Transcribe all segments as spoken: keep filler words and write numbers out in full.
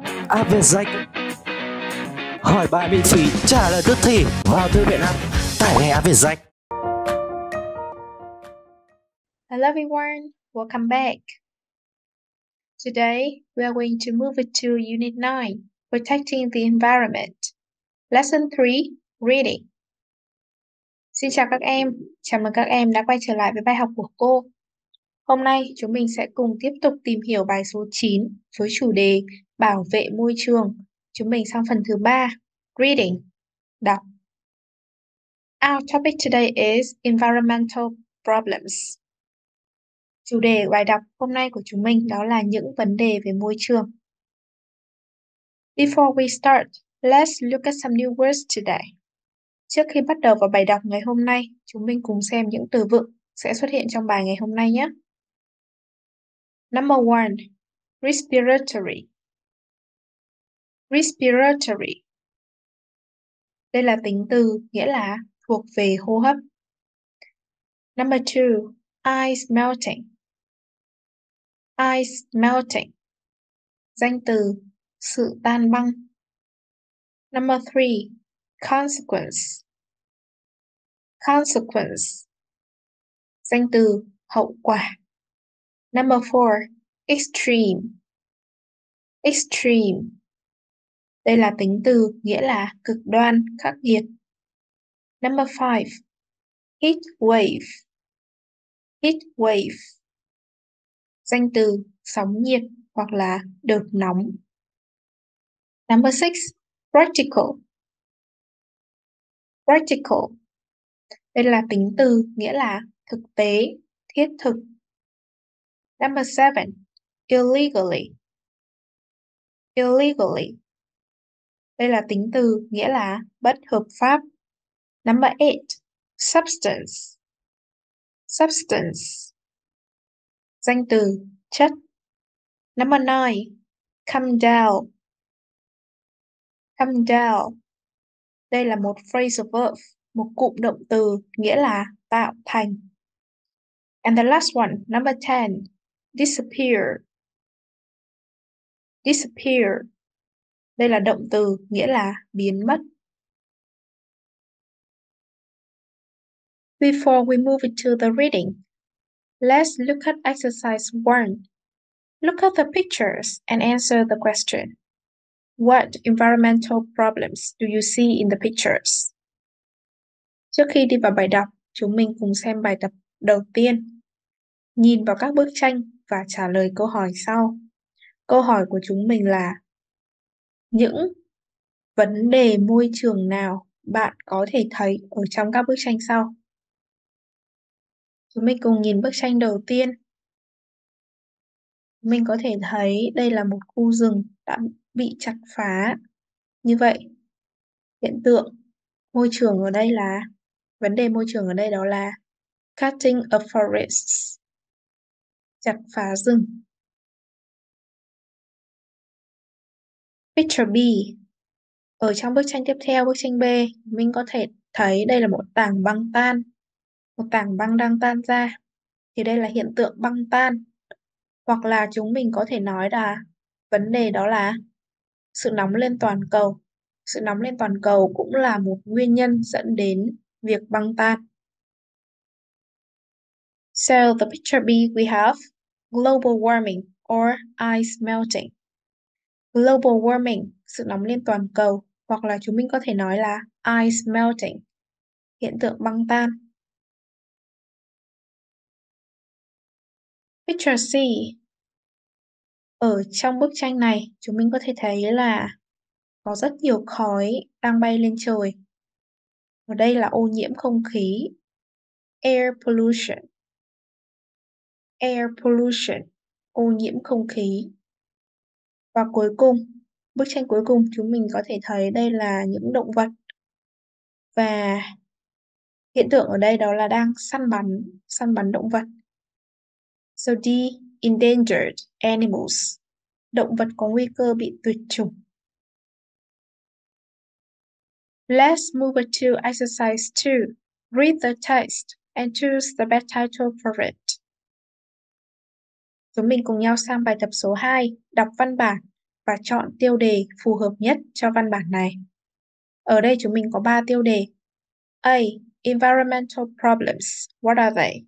áp Việt Danh. Hỏi bài miễn phí, trả lời tức thì. Vào thư viện app, tải ngay áp Việt Danh. Hello everyone, welcome back. Today we are going to move it to Unit nine, Protecting the Environment. Lesson three, Reading. Xin chào các em, chào mừng các em đã quay trở lại với bài học của cô. Hôm nay chúng mình sẽ cùng tiếp tục tìm hiểu bài số chín với chủ đề Bảo vệ môi trường. Chúng mình sang phần thứ ba, Reading, đọc. Our topic today is Environmental Problems. Chủ đề bài đọc hôm nay của chúng mình đó là những vấn đề về môi trường. Before we start, let's look at some new words today. Trước khi bắt đầu vào bài đọc ngày hôm nay, chúng mình cùng xem những từ vựng sẽ xuất hiện trong bài ngày hôm nay nhé. Number one, respiratory. Respiratory. Đây là tính từ nghĩa là thuộc về hô hấp. Number two, ice melting. Ice melting. Danh từ sự tan băng. Number three, consequence. Consequence. Danh từ hậu quả. Number four, extreme. Extreme. Đây là tính từ nghĩa là cực đoan, khắc nghiệt. Number five, heat wave. Heat wave. Danh từ sóng nhiệt hoặc là đợt nóng. Number six, practical. Practical. Đây là tính từ nghĩa là thực tế, thiết thực. Number seven, illegally. Illegally. Đây là tính từ nghĩa là bất hợp pháp. Number eight, substance. Substance. Danh từ chất. Number nine, come down. Come down. Đây là một phrasal verb, một cụm động từ nghĩa là tạo thành. And the last one, number ten, disappear. Disappear. Đây là động từ nghĩa là biến mất. Before we move into the reading, let's look at exercise one. Look at the pictures and answer the question. What environmental problems do you see in the pictures? Trước khi đi vào bài đọc, chúng mình cùng xem bài tập đầu tiên. Nhìn vào các bức tranh và trả lời câu hỏi sau. Câu hỏi của chúng mình là: những vấn đề môi trường nào bạn có thể thấy ở trong các bức tranh sau? Chúng mình cùng nhìn bức tranh đầu tiên. Mình có thể thấy đây là một khu rừng đã bị chặt phá. Như vậy, hiện tượng môi trường ở đây là, vấn đề môi trường ở đây đó là cutting of forests. Chặt phá rừng. Picture B. Ở trong bức tranh tiếp theo, bức tranh B, mình có thể thấy đây là một tảng băng tan. Một tảng băng đang tan ra. Thì đây là hiện tượng băng tan. Hoặc là chúng mình có thể nói là vấn đề đó là sự nóng lên toàn cầu. Sự nóng lên toàn cầu cũng là một nguyên nhân dẫn đến việc băng tan. So the picture B we have global warming or ice melting. Global warming, sự nóng lên toàn cầu, hoặc là chúng mình có thể nói là ice melting, hiện tượng băng tan. Picture C. Ở trong bức tranh này, chúng mình có thể thấy là có rất nhiều khói đang bay lên trời. Ở đây là ô nhiễm không khí. Air pollution. Air pollution, ô nhiễm không khí. Và cuối cùng, bức tranh cuối cùng chúng mình có thể thấy đây là những động vật. Và hiện tượng ở đây đó là đang săn bắn, săn bắn động vật. So D, endangered animals. Động vật có nguy cơ bị tuyệt chủng. Let's move to exercise two. Read the text and choose the best title for it. Chúng mình cùng nhau sang bài tập số hai, đọc văn bản và chọn tiêu đề phù hợp nhất cho văn bản này. Ở đây chúng mình có ba tiêu đề. A. Environmental problems. What are they?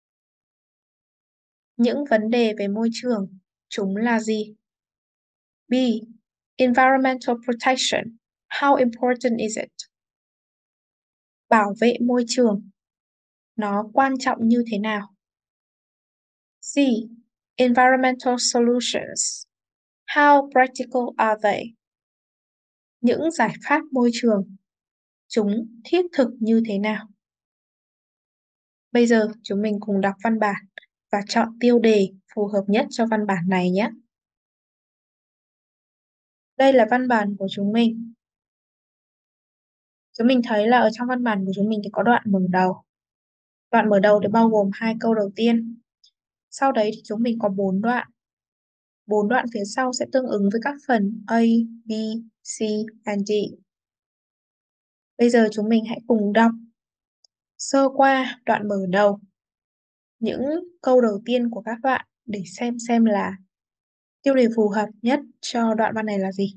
Những vấn đề về môi trường, chúng là gì? B. Environmental protection. How important is it? Bảo vệ môi trường, nó quan trọng như thế nào? C. Environmental solutions. How practical are they? Những giải pháp môi trường, chúng thiết thực như thế nào? Bây giờ chúng mình cùng đọc văn bản và chọn tiêu đề phù hợp nhất cho văn bản này nhé. Đây là văn bản của chúng mình. Chúng mình thấy là ở trong văn bản của chúng mình thì có đoạn mở đầu. Đoạn mở đầu thì bao gồm hai câu đầu tiên. Sau đấy thì chúng mình có bốn đoạn. Bốn đoạn phía sau sẽ tương ứng với các phần A, B, C and D. Bây giờ chúng mình hãy cùng đọc sơ qua đoạn mở đầu, những câu đầu tiên của các đoạn để xem xem là tiêu đề phù hợp nhất cho đoạn văn này là gì.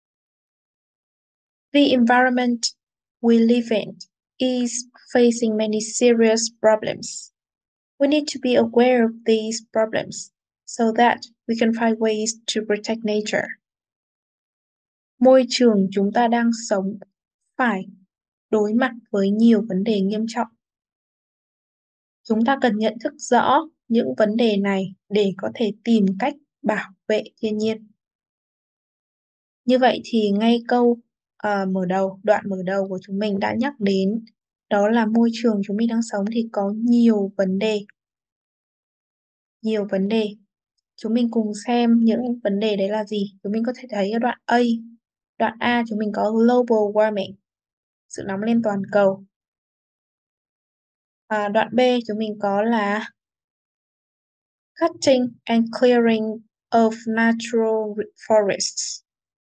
The environment we live in is facing many serious problems. We need to be aware of these problems so that we can find ways to protect nature. Môi trường chúng ta đang sống phải đối mặt với nhiều vấn đề nghiêm trọng. Chúng ta cần nhận thức rõ những vấn đề này để có thể tìm cách bảo vệ thiên nhiên. Như vậy thì ngay câu uh, mở đầu, đoạn mở đầu của chúng mình đã nhắc đến đó là môi trường chúng mình đang sống thì có nhiều vấn đề. Nhiều vấn đề. Chúng mình cùng xem những vấn đề đấy là gì. Chúng mình có thể thấy ở đoạn A. Đoạn A chúng mình có global warming, sự nóng lên toàn cầu. À, đoạn B chúng mình có là cutting and clearing of natural forests,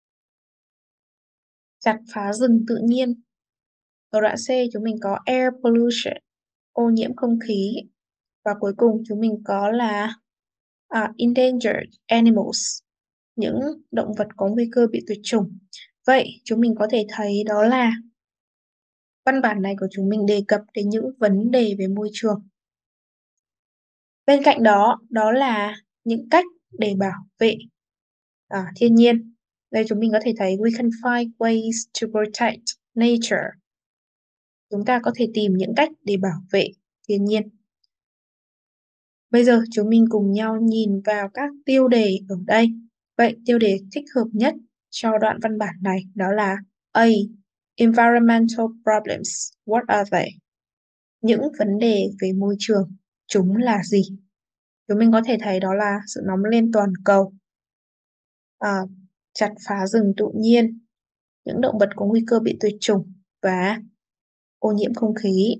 chặt phá rừng tự nhiên. Ở đoạn C chúng mình có air pollution, ô nhiễm không khí. Và cuối cùng chúng mình có là uh, endangered animals, những động vật có nguy cơ bị tuyệt chủng. Vậy chúng mình có thể thấy đó là văn bản này của chúng mình đề cập đến những vấn đề về môi trường. Bên cạnh đó, đó là những cách để bảo vệ à, thiên nhiên. Đây chúng mình có thể thấy we can find ways to protect nature. Chúng ta có thể tìm những cách để bảo vệ thiên nhiên. Bây giờ chúng mình cùng nhau nhìn vào các tiêu đề ở đây. Vậy tiêu đề thích hợp nhất cho đoạn văn bản này đó là A. Environmental problems. What are they? Những vấn đề về môi trường, chúng là gì? Chúng mình có thể thấy đó là sự nóng lên toàn cầu, à, chặt phá rừng tự nhiên, những động vật có nguy cơ bị tuyệt chủng và ô nhiễm không khí.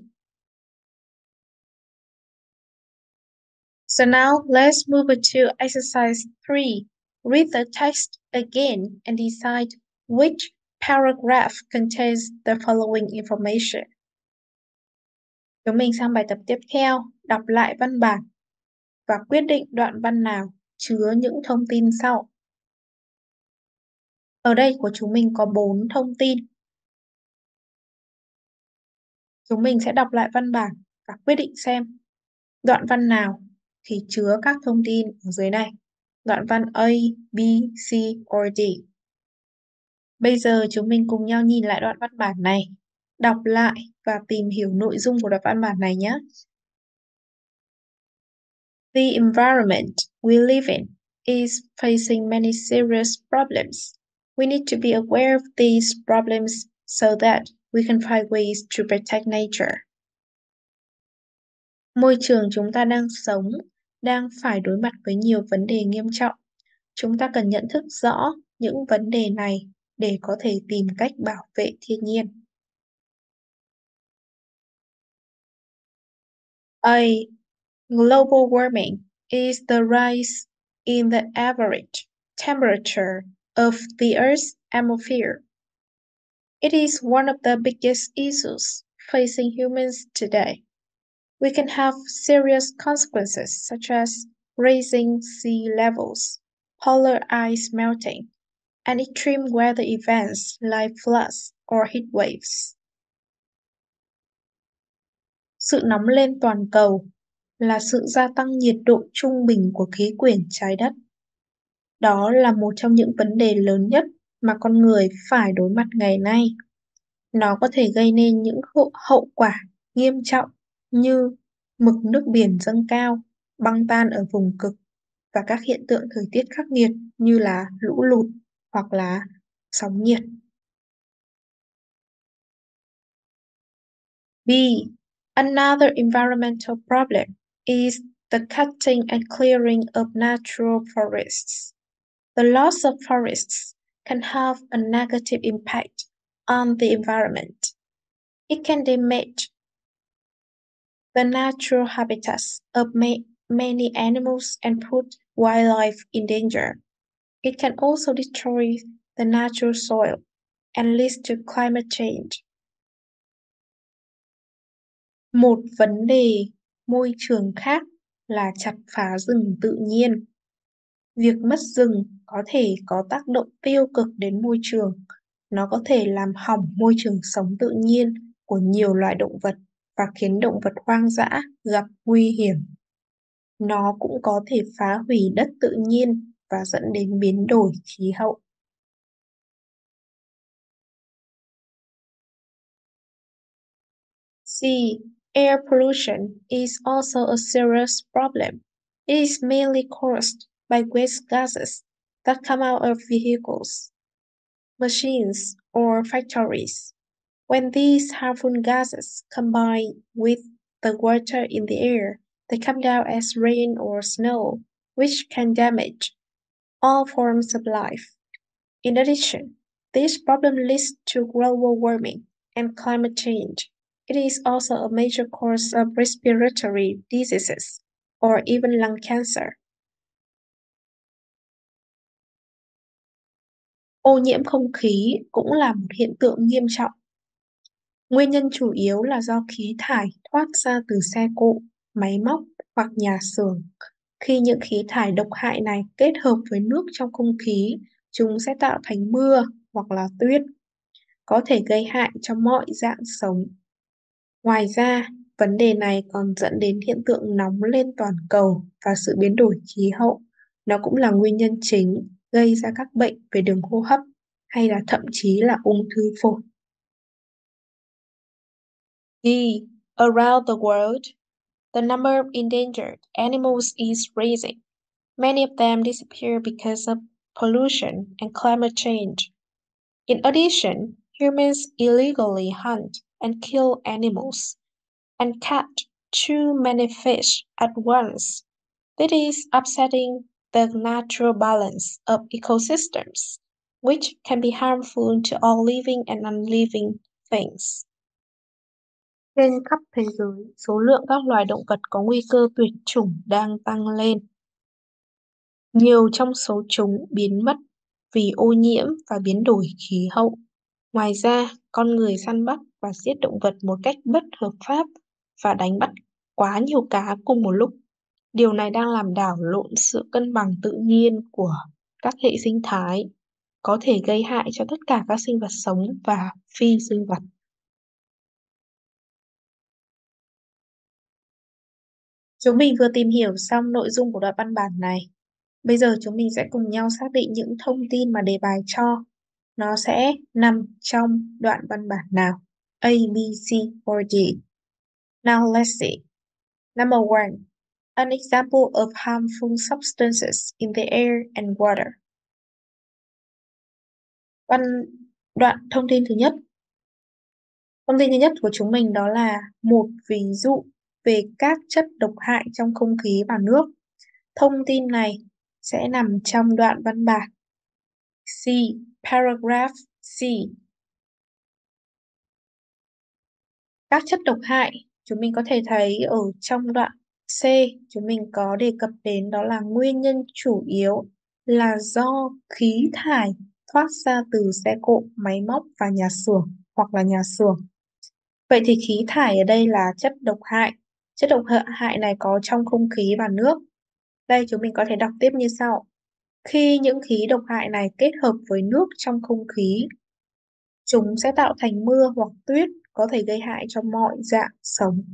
So now let's move to exercise three. Read the text again and decide which paragraph contains the following information. Chúng mình sang bài tập tiếp theo, đọc lại văn bản và quyết định đoạn văn nào chứa những thông tin sau. Ở đây của chúng mình có bốn thông tin. Chúng mình sẽ đọc lại văn bản và quyết định xem đoạn văn nào thì chứa các thông tin ở dưới này. Đoạn văn A, B, C or D. Bây giờ chúng mình cùng nhau nhìn lại đoạn văn bản này, đọc lại và tìm hiểu nội dung của đoạn văn bản này nhé. The environment we live in is facing many serious problems. We need to be aware of these problems so that we can find ways to protect nature. Môi trường chúng ta đang sống đang phải đối mặt với nhiều vấn đề nghiêm trọng. Chúng ta cần nhận thức rõ những vấn đề này để có thể tìm cách bảo vệ thiên nhiên. A. Global warming is the rise in the average temperature of the Earth's atmosphere. It is one of the biggest issues facing humans today. We can have serious consequences such as rising sea levels, polar ice melting, and extreme weather events like floods or heat waves. Sự nóng lên toàn cầu là sự gia tăng nhiệt độ trung bình của khí quyển trái đất. Đó là một trong những vấn đề lớn nhất mà con người phải đối mặt ngày nay. Nó có thể gây nên những hậu, hậu quả nghiêm trọng như mực nước biển dâng cao, băng tan ở vùng cực và các hiện tượng thời tiết khắc nghiệt như là lũ lụt hoặc là sóng nhiệt. B. Another environmental problem is the cutting and clearing of natural forests. The loss of forests can have a negative impact on the environment. It can damage the natural habitats of ma- many animals and put wildlife in danger. It can also destroy the natural soil and lead to climate change. Một vấn đề môi trường khác là chặt phá rừng tự nhiên. Việc mất rừng có thể có tác động tiêu cực đến môi trường. Nó có thể làm hỏng môi trường sống tự nhiên của nhiều loài động vật và khiến động vật hoang dã gặp nguy hiểm. Nó cũng có thể phá hủy đất tự nhiên và dẫn đến biến đổi khí hậu. C. Air pollution is also a serious problem. It is mainly caused by waste gases that come out of vehicles, machines, or factories. When these harmful gases combine with the water in the air, they come down as rain or snow, which can damage all forms of life. In addition, this problem leads to global warming and climate change. It is also a major cause of respiratory diseases or even lung cancer. Ô nhiễm không khí cũng là một hiện tượng nghiêm trọng. Nguyên nhân chủ yếu là do khí thải thoát ra từ xe cộ, máy móc hoặc nhà xưởng. Khi những khí thải độc hại này kết hợp với nước trong không khí, chúng sẽ tạo thành mưa hoặc là tuyết, có thể gây hại cho mọi dạng sống. Ngoài ra, vấn đề này còn dẫn đến hiện tượng nóng lên toàn cầu và sự biến đổi khí hậu. Nó cũng là nguyên nhân chính gây ra các bệnh về đường hô hấp hay là thậm chí là ung thư phổi. D. Around the world, the number of endangered animals is rising. Many of them disappear because of pollution and climate change. In addition, humans illegally hunt and kill animals and catch too many fish at once. This is upsetting the natural balance of ecosystems, which can be harmful to all living and unliving things. Trên khắp thế giới, số lượng các loài động vật có nguy cơ tuyệt chủng đang tăng lên. Nhiều trong số chúng biến mất vì ô nhiễm và biến đổi khí hậu. Ngoài ra, con người săn bắt và giết động vật một cách bất hợp pháp và đánh bắt quá nhiều cá cùng một lúc. Điều này đang làm đảo lộn sự cân bằng tự nhiên của các hệ sinh thái, có thể gây hại cho tất cả các sinh vật sống và phi sinh vật. Chúng mình vừa tìm hiểu xong nội dung của đoạn văn bản này. Bây giờ chúng mình sẽ cùng nhau xác định những thông tin mà đề bài cho. Nó sẽ nằm trong đoạn văn bản nào? A, B, C or D? Now let's see. Number one. An example of harmful substances in the air and water. Văn đoạn thông tin thứ nhất. Thông tin thứ nhất của chúng mình đó là một ví dụ về các chất độc hại trong không khí và nước. Thông tin này sẽ nằm trong đoạn văn bản C, paragraph C. Các chất độc hại, chúng mình có thể thấy ở trong đoạn C, chúng mình có đề cập đến đó là nguyên nhân chủ yếu là do khí thải thoát ra từ xe cộ, máy móc và nhà xưởng hoặc là nhà xưởng. Vậy thì khí thải ở đây là chất độc hại. Chất độc hại này có trong không khí và nước. Đây chúng mình có thể đọc tiếp như sau. Khi những khí độc hại này kết hợp với nước trong không khí, chúng sẽ tạo thành mưa hoặc tuyết có thể gây hại cho mọi dạng sống.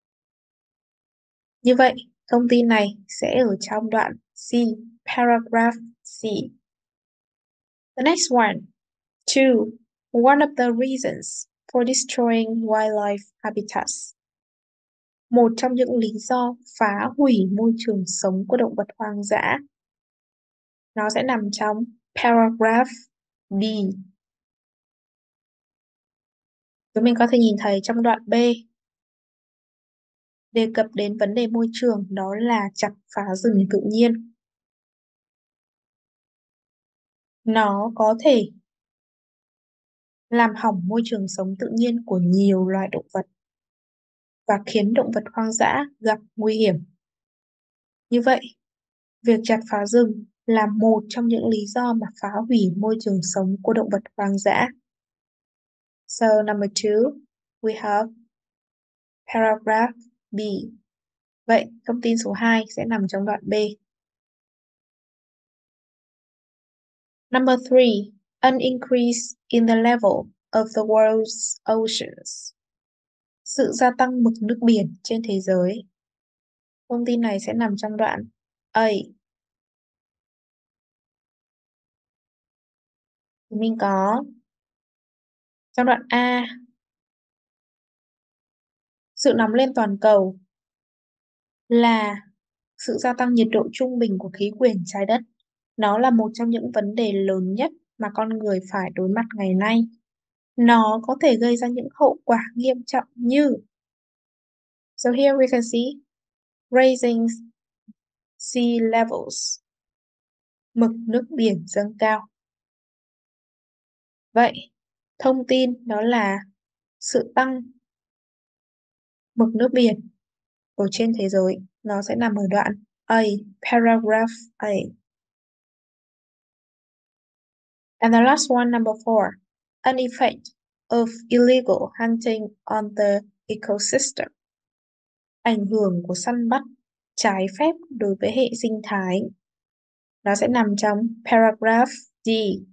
Như vậy, thông tin này sẽ ở trong đoạn C, paragraph C. The next one. Two. One of the reasons for destroying wildlife habitats. Một trong những lý do phá hủy môi trường sống của động vật hoang dã. Nó sẽ nằm trong paragraph B. Chúng mình có thể nhìn thấy trong đoạn B đề cập đến vấn đề môi trường, đó là chặt phá rừng tự nhiên. Nó có thể làm hỏng môi trường sống tự nhiên của nhiều loài động vật và khiến động vật hoang dã gặp nguy hiểm. Như vậy, việc chặt phá rừng là một trong những lý do mà phá hủy môi trường sống của động vật hoang dã. So, number two, we have paragraph B. Vậy, thông tin số hai sẽ nằm trong đoạn B. Number three, an increase in the level of the world's oceans. Sự gia tăng mực nước biển trên thế giới. Thông tin này sẽ nằm trong đoạn A. Mình có trong đoạn A, sự nóng lên toàn cầu là sự gia tăng nhiệt độ trung bình của khí quyển trái đất. Nó là một trong những vấn đề lớn nhất mà con người phải đối mặt ngày nay. Nó có thể gây ra những hậu quả nghiêm trọng như So here we can see raising sea levels. Mực nước biển dâng cao. Vậy, thông tin đó là sự tăng mực nước biển ở trên thế giới. Nó sẽ nằm ở đoạn A, paragraph A. And the last one, number four, an effect of illegal hunting on the ecosystem. Ảnh hưởng của săn bắt trái phép đối với hệ sinh thái. Nó sẽ nằm trong paragraph D.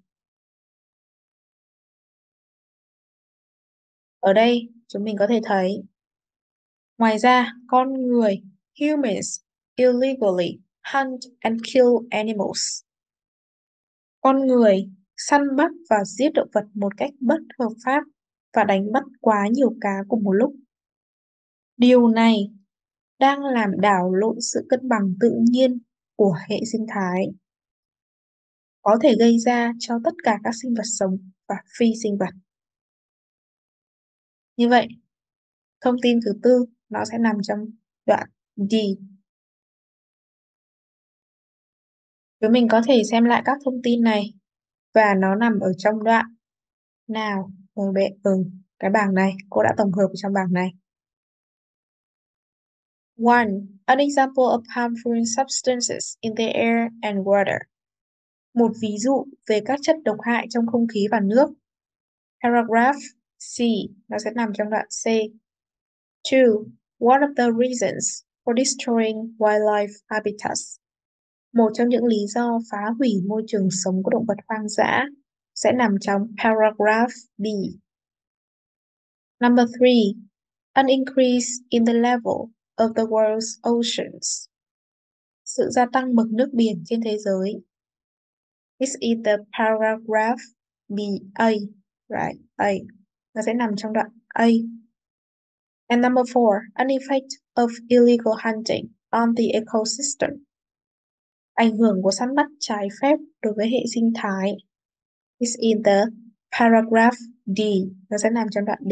Ở đây, chúng mình có thể thấy, ngoài ra, con người, humans, illegally hunt and kill animals. Con người săn bắt và giết động vật một cách bất hợp pháp và đánh bắt quá nhiều cá cùng một lúc. Điều này đang làm đảo lộn sự cân bằng tự nhiên của hệ sinh thái, có thể gây ra cho tất cả các sinh vật sống và phi sinh vật. Như vậy, thông tin thứ tư nó sẽ nằm trong đoạn D. Chúng mình có thể xem lại các thông tin này và nó nằm ở trong đoạn nào ở bệ ở cái bảng này, cô đã tổng hợp ở trong bảng này. One, an example of harmful substances in the air and water. Một ví dụ về các chất độc hại trong không khí và nước. Paragraph C, nó sẽ nằm trong đoạn C. Two, one of the reasons for destroying wildlife habitats. Một trong những lý do phá hủy môi trường sống của động vật hoang dã sẽ nằm trong paragraph B. Number three, an increase in the level of the world's oceans. Sự gia tăng mực nước biển trên thế giới. This is the paragraph B, A, right, A. Nó sẽ nằm trong đoạn A. And number four, an effect of illegal hunting on the ecosystem. Ảnh hưởng của săn bắt trái phép đối với hệ sinh thái. This is the paragraph D. Nó sẽ nằm trong đoạn D.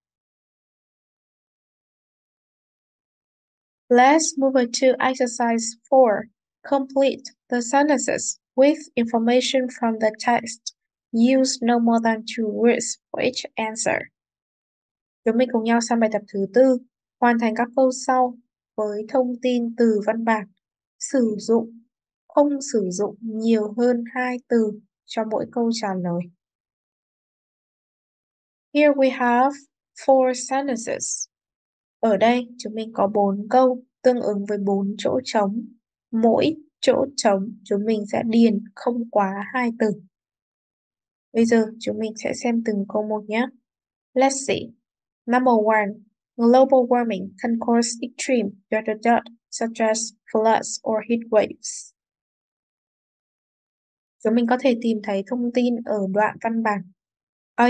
Let's move on to exercise four. Complete the sentences with information from the text. Use no more than two words for each answer. Chúng mình cùng nhau sang bài tập thứ tư. Hoàn thành các câu sau với thông tin từ văn bản. Sử dụng, không sử dụng nhiều hơn hai từ cho mỗi câu trả lời. Here we have four sentences. Ở đây chúng mình có bốn câu tương ứng với bốn chỗ trống. Mỗi chỗ trống chúng mình sẽ điền không quá hai từ. Bây giờ chúng mình sẽ xem từng câu một nhé. Let's see. Number one, global warming can cause extreme dot dot dot such as floods or heat waves. Chúng mình có thể tìm thấy thông tin ở đoạn văn bản. A.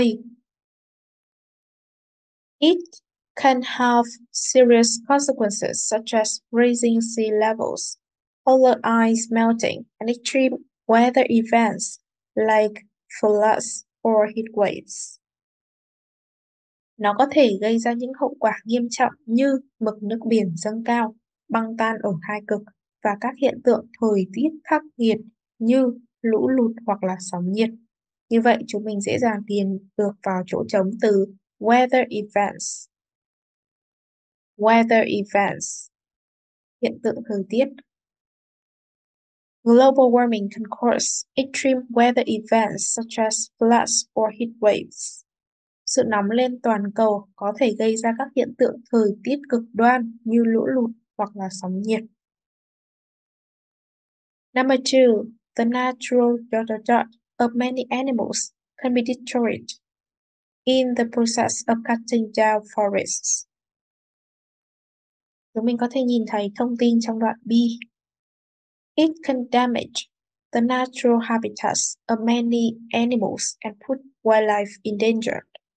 It can have serious consequences such as rising sea levels, polar ice melting, and extreme weather events like floods or heat waves. Nó có thể gây ra những hậu quả nghiêm trọng như mực nước biển dâng cao, băng tan ở hai cực và các hiện tượng thời tiết khắc nghiệt như lũ lụt hoặc là sóng nhiệt. Như vậy chúng mình dễ dàng điền được vào chỗ trống từ weather events. Weather events, hiện tượng thời tiết. Global warming can cause extreme weather events such as floods or heat waves. Sự nóng lên toàn cầu có thể gây ra các hiện tượng thời tiết cực đoan như lũ lụt hoặc là sóng nhiệt. Number two, the natural dot dot dot of many animals can be destroyed in the process of cutting down forests. Chúng mình có thể nhìn thấy thông tin trong đoạn B. It can damage the natural habitats of many animals and put wildlife in danger.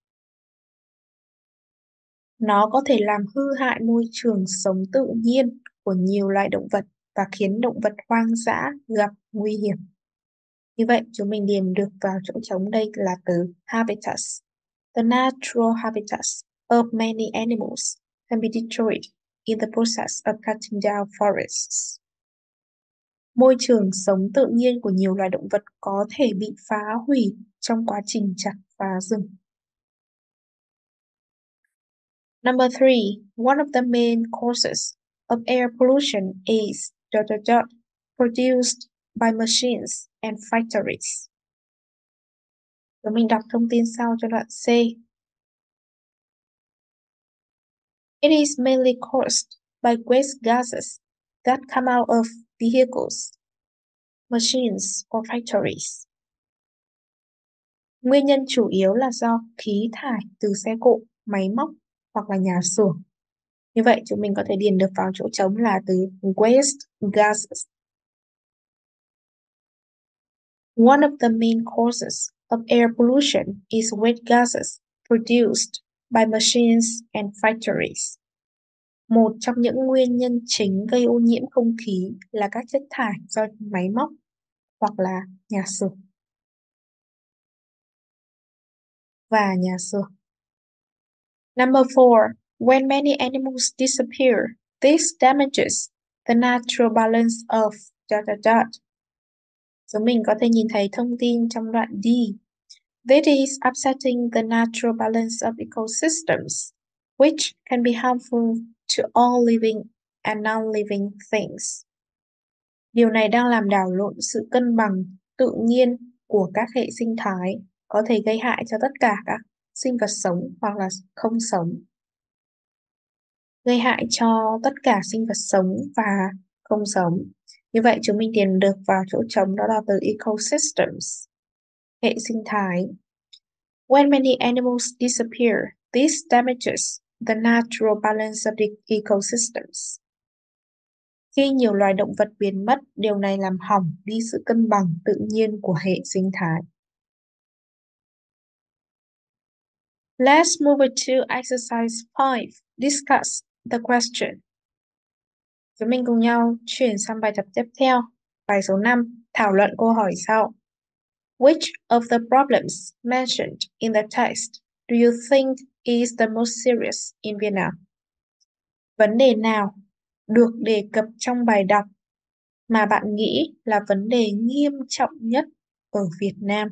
Nó có thể làm hư hại môi trường sống tự nhiên của nhiều loài động vật và khiến động vật hoang dã gặp nguy hiểm. Như vậy, chúng mình điền được vào chỗ trống đây là từ habitats. The natural habitats of many animals can be destroyed in the process of cutting down forests. Môi trường sống tự nhiên của nhiều loài động vật có thể bị phá hủy trong quá trình chặt phá rừng. Number three, one of the main causes of air pollution is dot dot dot produced by machines and factories. Và mình đọc thông tin sau cho đoạn C. It is mainly caused by waste gases that come out of vehicles, machines or factories. Nguyên nhân chủ yếu là do khí thải từ xe cộ, máy móc hoặc là nhà xưởng. Như vậy chúng mình có thể điền được vào chỗ trống là từ waste gases. One of the main causes of air pollution is waste gases produced by machines and factories. Một trong những nguyên nhân chính gây ô nhiễm không khí là các chất thải do máy móc hoặc là nhà xưởng. Và nhà xưởng. Number four, when many animals disappear, this damages the natural balance of dot dot dot. Chúng mình có thể nhìn thấy thông tin trong đoạn D. That is upsetting the natural balance of ecosystems, which can be harmful to all living and non-living things. Điều này đang làm đảo lộn sự cân bằng tự nhiên của các hệ sinh thái, có thể gây hại cho tất cả các sinh vật sống hoặc là không sống. Gây hại cho tất cả sinh vật sống và không sống. Như vậy chúng mình điền được vào chỗ trống đó là từ ecosystems, hệ sinh thái. When many animals disappear, this damages the natural balance of the ecosystems. Khi nhiều loài động vật biến mất, điều này làm hỏng đi sự cân bằng tự nhiên của hệ sinh thái. Let's move to exercise five. Discuss the question. Chúng mình cùng nhau chuyển sang bài tập tiếp theo. Bài số năm, thảo luận câu hỏi sau. Which of the problems mentioned in the text do you think is the most serious in Vietnam? Vấn đề nào được đề cập trong bài đọc mà bạn nghĩ là vấn đề nghiêm trọng nhất ở Việt Nam?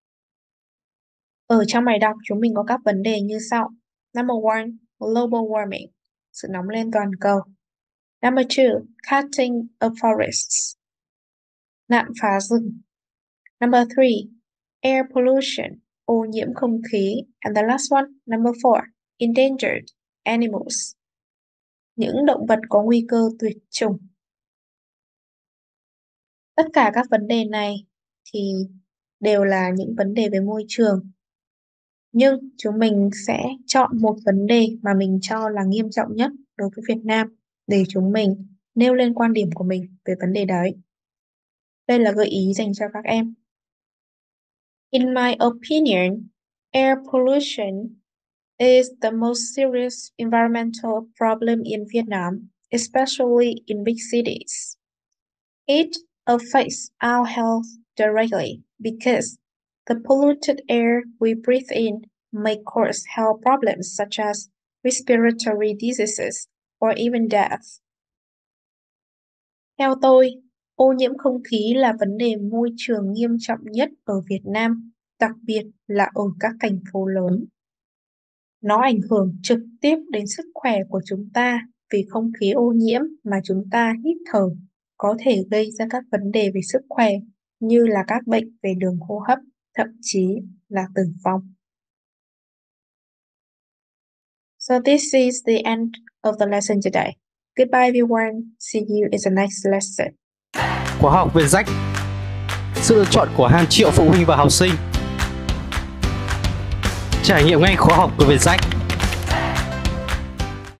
Ở trong bài đọc chúng mình có các vấn đề như sau. Number one, global warming, sự nóng lên toàn cầu. Number two, cutting of forests, nạn phá rừng. Number three, air pollution, ô nhiễm không khí. And the last one, number four, endangered animals, những động vật có nguy cơ tuyệt chủng. Tất cả các vấn đề này thì đều là những vấn đề về môi trường. Nhưng chúng mình sẽ chọn một vấn đề mà mình cho là nghiêm trọng nhất đối với Việt Nam để chúng mình nêu lên quan điểm của mình về vấn đề đấy. Đây là gợi ý dành cho các em. In my opinion, air pollution is the most serious environmental problem in Vietnam, especially in big cities. It affects our health directly because the polluted air we breathe in may cause health problems such as respiratory diseases or even death. Theo tôi, ô nhiễm không khí là vấn đề môi trường nghiêm trọng nhất ở Việt Nam, đặc biệt là ở các thành phố lớn. Nó ảnh hưởng trực tiếp đến sức khỏe của chúng ta vì không khí ô nhiễm mà chúng ta hít thở có thể gây ra các vấn đề về sức khỏe như là các bệnh về đường hô hấp, thậm chí là tử vong. So this is the end of the lesson today. Goodbye everyone. See you in the next lesson. Khóa học về rách, sự lựa chọn của hàng triệu phụ huynh và học sinh. Trải nghiệm ngay khóa học về rách.